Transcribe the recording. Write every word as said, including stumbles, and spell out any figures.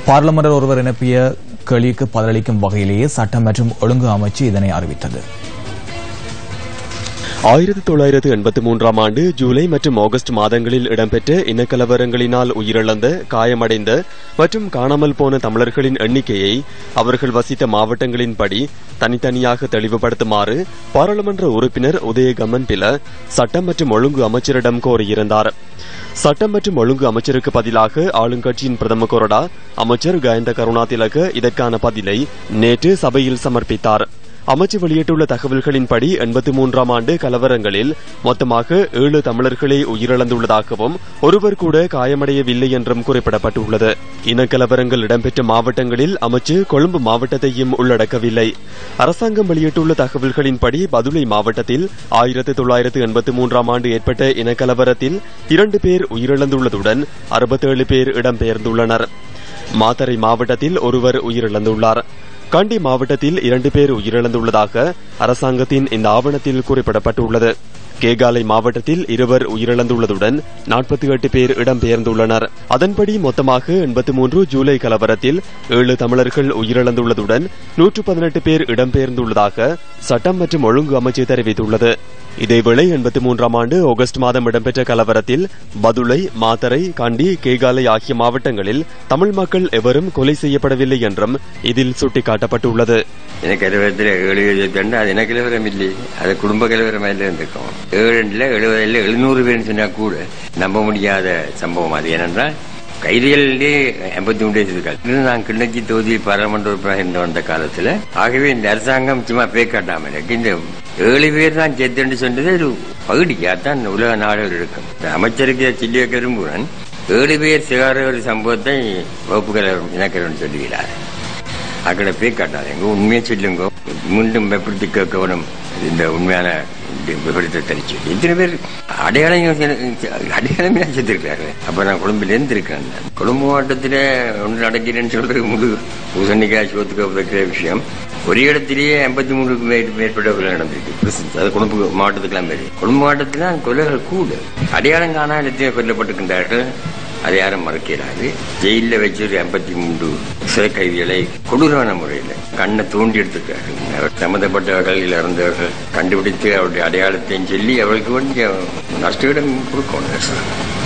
பார்லமென்ட் ஒருவர் அனுப்பிய கேள்விக்கு பதிலளிக்கும் வகையிலேயே சட்டம் மற்றும் ஒழுங்கு அமைச்சு இதனை அறிவித்தது. ஆயிரத்தி தொள்ளாயிரத்து எண்பத்தி மூன்றாம் ஆண்டு ஜூலை மற்றும் ஆகஸ்ட் மாதங்களில் இடம்பெற்ற இனக்கலவரங்களினால் உயிரிழந்த, காயமடைந்த மற்றும் காணாமல் போன தமிழர்களின் எண்ணிக்கையை அவர்கள் வசித்த மாவட்டங்களின்படி தனித்தனியாக தெளிவுபடுத்துமாறு பாராளுமன்ற உறுப்பினர் உதயகமன் பில சட்டம் மற்றும் ஒழுங்கு அமைச்சரிடம் கோரியிருந்தார். சட்டம் மற்றும் ஒழுங்கு அமைச்சருக்கு பதிலாக ஆளுங்கட்சியின் பிரதம கொறடா அமைச்சர் கயந்த கருணாதிலக இதற்கான பதிலை நேற்று சபையில் சமர்ப்பித்தார். அமைச்சு வெளியிட்டுள்ள தகவல்களின்படி எண்பத்தி மூன்றாம் ஆண்டு கலவரங்களில் மொத்தமாக ஏழு தமிழர்களே உயிரிழந்துள்ளதாகவும் ஒருவர் கூட காயமடையவில்லை என்றும் குறிப்பிடப்பட்டுள்ளது. இனக்கலவரங்கள் இடம்பெற்ற மாவட்டங்களில் அமைச்சு கொழும்பு மாவட்டத்தையும் உள்ளடக்கவில்லை. அரசாங்கம் வெளியிட்டுள்ள தகவல்களின்படி பதுளை மாவட்டத்தில் ஆயிரத்தி தொள்ளாயிரத்து எண்பத்தி மூன்றாம் ஆண்டு ஏற்பட்ட இனக்கலவரத்தில் இரண்டு பேர் உயிரிழந்துள்ளதுடன் அறுபத்தேழு பேர் இடம்பெயர்ந்துள்ளனர். மாத்தறை மாவட்டத்தில் ஒருவர் உயிரிழந்துள்ளார். கண்டி மாவட்டத்தில் இரண்டு பேர் உயிரிழந்துள்ளதாக அரசாங்கத்தின் இந்த ஆவணத்தில் குறிப்பிடப்பட்டுள்ளது. கேகாலை மாவட்டத்தில் இருவர் உயிரிழந்துள்ளதுடன் நாற்பத்தி எட்டு பேர் இடம்பெயர்ந்துள்ளனர். அதன்படி மொத்தமாக எண்பத்தி மூன்று ஜூலை கலவரத்தில் ஏழு தமிழர்கள் உயிரிழந்துள்ளதுடன் நூற்று பதினெட்டு பேர் இடம்பெயர்ந்துள்ளதாக சட்டம் மற்றும் ஒழுங்கு அமைச்சு தெரிவித்துள்ளது. இதேவேளை எண்பத்தி மூன்றாம் ஆண்டு ஆகஸ்ட் மாதம் இடம்பெற்ற கலவரத்தில் பதுளை, மாத்தறை, கண்டி, கேகாலை ஆகிய மாவட்டங்களில் தமிழ் மக்கள் எவரும் கொலை செய்யப்படவில்லை என்றும் இதில் சுட்டிக்காட்டப்பட்டுள்ளது. கலவரத்தில் ஏழு எழுபத்தி அது என்ன கலவரம் இல்லை, அது குடும்ப கலவரம் இருந்திருக்கும். ஏழுல எழுபதுல எழுநூறு பேர் சொன்னா கூட நம்ப முடியாத சம்பவம். அது ஏனென்றால் கைதிகளிலே எண்பத்தி மூன்று இருக்காரு. நான் கிண்ணச்சி தொகுதியில் பாராளுமன்ற உறுப்பினராக இருந்த வந்த காலத்துல, ஆகவே இந்த அரசாங்கம் சும்மா பேர் காட்டாம எனக்கு இந்த ஏழு பேர் தான் சேர்த்து சொன்னது ஒரு பகுதியாத்தான் உலக நாடுகள் இருக்கும். அமைச்சருக்கு சொல்லி வைக்க விரும்புகிறேன், ஏழு பேர் சிகார ஒரு சம்பவத்தை வகுப்பு கலவரம் இனக்கலவரம் சொல்லுகிறார். அக்கட பேர் காட்டாது, எங்க உண்மையை சொல்லுங்க, மீண்டும் பயப்படுத்தி கேட்கணும். இந்த உண்மையான விபரீதத்தை தெரிச்சு இத்தனை பேர் அடையாளம் அடையாளமே செத்துருக்காரு. அப்ப நான் கொழும்புல இருந்து இருக்கேன். கொழும்பு மாவட்டத்தில ஒன்று நடக்கிறேன்னு சொல்றது முழு பூசணிக்காய் சோத்துக்க வைக்கிற விஷயம். ஒரே இடத்திலேயே எண்பத்தி மூணுக்கு மேற்பட்ட கொலை நடந்திருக்கு. அது கொழும்பு மாவட்டத்துக்கெல்லாம் பேரு. கொழும்பு மாவட்டத்துல கொலைகள் கூட அடையாளம் காணா இடத்திலே கொல்லப்பட்டிருக்கின்றார்கள். அதை யாரும் மறக்கிறாரு. ஜெயில வச்சு ஒரு எண்பத்தி மூன்று சிறை கைதிகளை கொடூரமான முறையில் கண்ணை தோண்டி எடுத்துக்கிறார்கள். சம்பந்தப்பட்டவர்கள் இறந்தவர்கள் கண்டுபிடித்து அவருடைய அடையாளத்தையும் சொல்லி அவர்களுக்கு கொஞ்சம் நஷ்டம் கொடுக்கணும்.